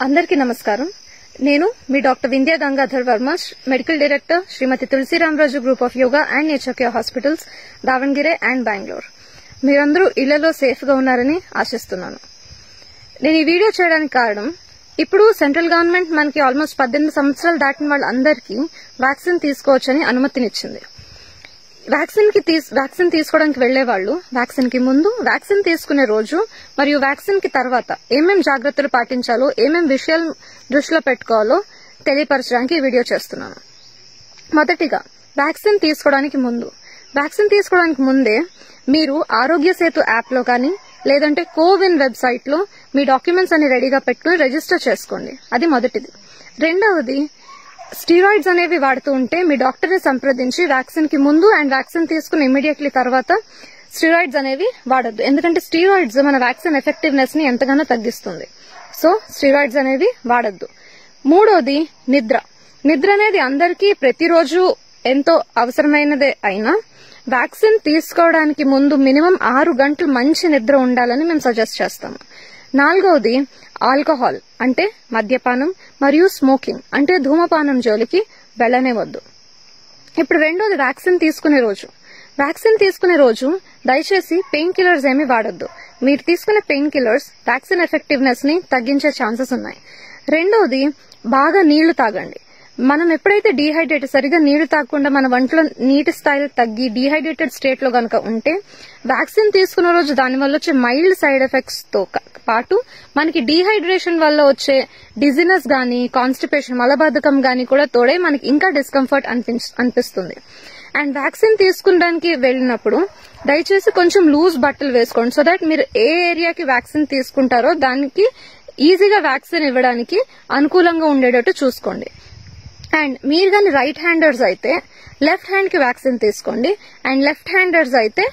అందరికీ నమస్కారం. నేను మీ doctor Vindhya Gangadhar Varma, medical director Srimathi Tulasiramaraju group of yoga and nature care hospitals, Davanagere and Bengaluru. మీరందరూ ఇళ్లలో సేఫ్ గా ఉన్నారని ఆశిస్తున్నాను. నేను ఈ వీడియో చేయడానికి కారణం, ఇప్పుడు సెంట్రల్ గవర్నమెంట్ మనకి ఆల్మోస్ట్ 18 సంవత్సరాలు దాటిన వాళ్ళందరికీ వ్యాక్సిన్ తీసుకోవచ్చని అనుమతినిచ్చింది. వ్యాక్సిన్ తీసుకోవడానికి వెళ్లే వాళ్ళు వ్యాక్సిన్ కి ముందు, వ్యాక్సిన్ తీసుకునే రోజు మరియు వ్యాక్సిన్ కి తర్వాత ఏమేం జాగ్రత్తలు పాటించాలో, ఏమేం విషయాలు దృష్టిలో పెట్టుకోవాలో తెలియపరచడానికి ఈ వీడియో చేస్తున్నాను. మొదటిగా, వ్యాక్సిన్ తీసుకోవడానికి ముందే మీరు ఆరోగ్య సేతు యాప్ లో కానీ లేదంటే కోవిన్ వెబ్సైట్ లో మీ డాక్యుమెంట్స్ అన్ని రెడీగా పెట్టుకుని రిజిస్టర్ చేసుకోండి. అది మొదటిది. రెండవది, స్టీరాయిడ్స్ అనేవి వాడుతూ ఉంటే మీ డాక్టర్ ని సంప్రదించి వ్యాక్సిన్ కి ముందు అండ్ వ్యాక్సిన్ తీసుకుని ఇమ్మీడియట్లీ తర్వాత స్టీరాయిడ్స్ అనేవి వాడొద్దు. ఎందుకంటే స్టీరాయిడ్స్ మన వ్యాక్సిన్ ఎఫెక్టివ్నెస్ ని ఎంతగానో తగ్గిస్తుంది. సో స్టీరాయిడ్స్ అనేవి వాడొద్దు. మూడోది, నిద్ర అనేది అందరికీ ప్రతిరోజు ఎంతో అవసరమైనదే అయినా వ్యాక్సిన్ తీసుకోవడానికి ముందు మినిమం 6 గంటలు మంచి నిద్ర ఉండాలని మేము సజెస్ట్ చేస్తాము. నాలుగవది, ఆల్కహాల్ అంటే మద్యపానం మరియు స్మోకింగ్ అంటే ధూమపానం జోలికి వెళ్లనే వద్దు. ఇప్పుడు రెండోది, వ్యాక్సిన్ తీసుకునే రోజు దయచేసి పెయిన్ కిల్లర్స్ ఏమీ వాడొద్దు. మీరు తీసుకునే పెయిన్ కిల్లర్స్ వ్యాక్సిన్ ఎఫెక్టివ్నెస్ ని తగ్గించే ఛాన్సెస్ ఉన్నాయి. రెండోది, బాగా నీళ్లు తాగండి. మనం ఎప్పుడైతే సరిగా నీళ్లు తాగకుండా మన వంటలో నీటి స్థాయిలు తగ్గి డీహైడ్రేటెడ్ స్టేట్ లో గనక ఉంటే, వ్యాక్సిన్ తీసుకున్న రోజు దానివల్ల వచ్చే మైల్డ్ సైడ్ ఎఫెక్ట్స్ తో పాటు మనకి డీహైడ్రేషన్ వల్ల వచ్చే డిజినెస్ గానీ, కాన్స్టిపేషన్ మలబద్ధకం గానీ కూడా తోడే మనకి ఇంకా డిస్కంఫర్ట్ అనిపిస్తుంది. అండ్ వ్యాక్సిన్ తీసుకునడానికి వెళ్ళినప్పుడు దయచేసి కొంచెం లూజ్ బట్టలు వేసుకోండి. సో దట్ మీరు ఏ ఏరియాకి వ్యాక్సిన్ తీసుకుంటారో దానికి ఈజీగా వ్యాక్సిన్ ఇవ్వడానికి అనుకూలంగా ఉండేటట్టు చూసుకోండి. అండ్ మీరు కానీ రైట్ హ్యాండర్స్ అయితే లెఫ్ట్ హ్యాండ్ కి వ్యాక్సిన్ తీసుకోండి. అండ్ లెఫ్ట్ హ్యాండర్స్ అయితే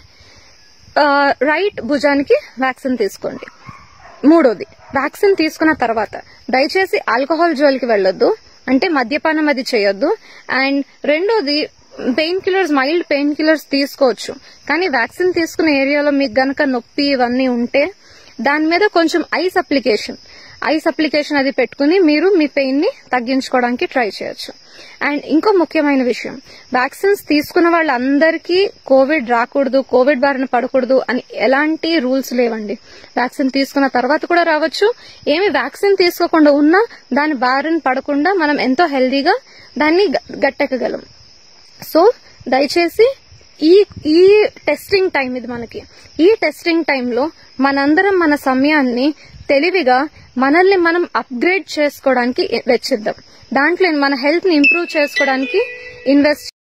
రైట్ భుజానికి వ్యాక్సిన్ తీసుకోండి. మూడోది, వ్యాక్సిన్ తీసుకున్న తర్వాత దయచేసి ఆల్కహాల్ జోలికి వెళ్లొద్దు, అంటే మద్యపానం అది చేయొద్దు. అండ్ రెండోది, మైల్డ్ పెయిన్ కిల్లర్స్ తీసుకోవచ్చు, కానీ వ్యాక్సిన్ తీసుకున్న ఏరియాలో మీకు గనక నొప్పి ఇవన్నీ ఉంటే దాని మీద కొంచెం ఐస్ అప్లికేషన్ అది పెట్టుకుని మీరు మీ పెయిన్ ని తగ్గించుకోవడానికి ట్రై చేయొచ్చు. అండ్ ఇంకో ముఖ్యమైన విషయం, వ్యాక్సిన్స్ తీసుకున్న వాళ్ళందరికీ కోవిడ్ రాకూడదు, కోవిడ్ బారిన పడకూడదు అని ఎలాంటి రూల్స్ లేవండి. వ్యాక్సిన్ తీసుకున్న తర్వాత కూడా రావచ్చు. ఏమి వ్యాక్సిన్ తీసుకోకుండా ఉన్నా దాని బారిన పడకుండా మనం ఎంతో హెల్దీగా దాన్ని గట్టెక్కగలం. సో దయచేసి ఈ టెస్టింగ్ టైం ఇది మనకి. ఈ టెస్టింగ్ టైంలో మనందరం మన సమయాన్ని తెలివిగా మనల్ని మనం అప్గ్రేడ్ చేసుకోవడానికి వెచ్చిద్దాం. దాంట్లో మన హెల్త్ ని ఇంప్రూవ్ చేసుకోవడానికి ఇన్వెస్ట్